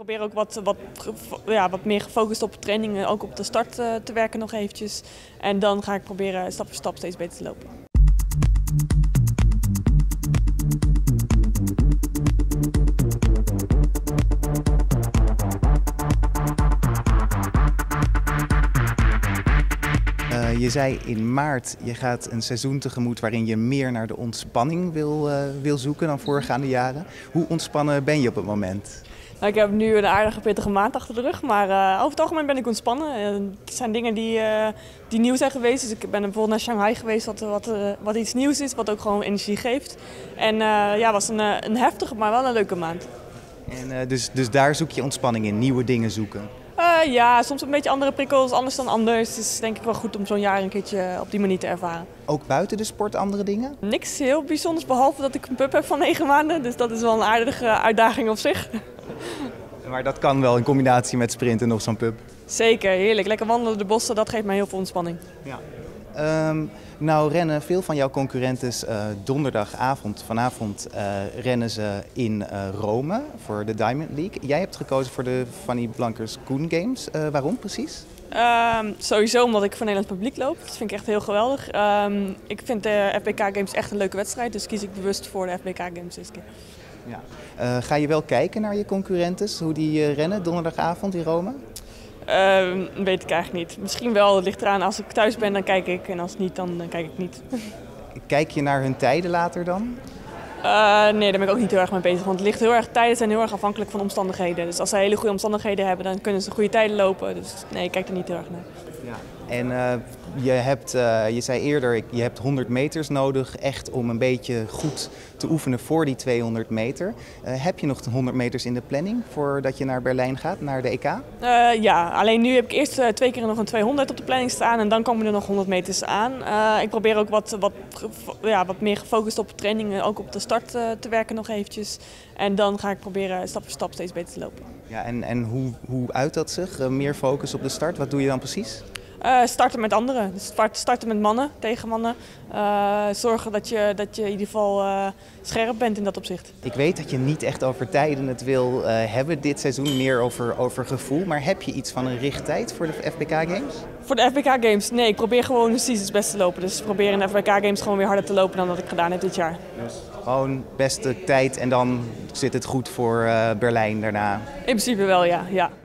probeer ook wat meer gefocust op trainingen, ook op de start te werken nog eventjes. En dan ga ik proberen stap voor stap steeds beter te lopen. Je zei in maart, je gaat een seizoen tegemoet waarin je meer naar de ontspanning wil zoeken dan voorgaande jaren. Hoe ontspannen ben je op het moment? Nou, ik heb nu een aardige pittige maand achter de rug, maar over het algemeen ben ik ontspannen. Het zijn dingen die nieuw zijn geweest. Dus ik ben bijvoorbeeld naar Shanghai geweest, wat iets nieuws is, wat ook gewoon energie geeft. En het was een heftige, maar wel een leuke maand. En dus daar zoek je ontspanning in, nieuwe dingen zoeken? Ja, soms een beetje andere prikkels, anders dan anders. Het is denk ik wel goed om zo'n jaar een keertje op die manier te ervaren. Ook buiten de sport andere dingen? Niks heel bijzonders, behalve dat ik een pup heb van 9 maanden. Dus dat is wel een aardige uitdaging op zich. Maar dat kan wel in combinatie met sprinten nog zo'n pup? Zeker, heerlijk. Lekker wandelen door de bossen, dat geeft mij heel veel ontspanning. Ja. Nou rennen veel van jouw concurrentes vanavond rennen ze in Rome voor de Diamond League. Jij hebt gekozen voor de Fanny Blankers-Koen Games. Waarom precies? Sowieso omdat ik voor Nederlands publiek loop. Dat vind ik echt heel geweldig. Ik vind de FBK Games echt een leuke wedstrijd, dus kies ik bewust voor de FBK Games deze keer. Ja. Ga je wel kijken naar je concurrentes, hoe die rennen donderdagavond in Rome? Weet ik eigenlijk niet. Misschien wel, het ligt eraan. Als ik thuis ben, dan kijk ik. En als niet, dan kijk ik niet. Kijk je naar hun tijden later dan? Nee, daar ben ik ook niet heel erg mee bezig. Want het ligt heel erg, tijden zijn heel erg afhankelijk van omstandigheden. Dus als ze hele goede omstandigheden hebben, dan kunnen ze goede tijden lopen. Dus nee, ik kijk er niet heel erg naar. Ja. En je zei eerder, je hebt 100 meters nodig echt om een beetje goed te oefenen voor die 200 meter. Heb je nog 100 meters in de planning voordat je naar Berlijn gaat, naar de EK? Ja, alleen nu heb ik eerst 2 keer nog een 200 op de planning staan en dan komen er nog 100 meters aan. Ik probeer ook wat meer gefocust op trainingen, ook op de start te werken nog eventjes. En dan ga ik proberen stap voor stap steeds beter te lopen. Ja, en hoe uit dat zich? Meer focus op de start, wat doe je dan precies? Starten met anderen. Dus starten met mannen, tegen mannen. Zorgen dat je in ieder geval scherp bent in dat opzicht. Ik weet dat je niet echt over tijden het wil hebben dit seizoen, meer over gevoel. Maar heb je iets van een richttijd voor de FBK Games? Voor de FBK Games? Nee, ik probeer gewoon precies het beste te lopen. Dus ik probeer in de FBK Games gewoon weer harder te lopen dan dat ik gedaan heb dit jaar. Dus gewoon beste tijd en dan zit het goed voor Berlijn daarna? In principe wel, ja.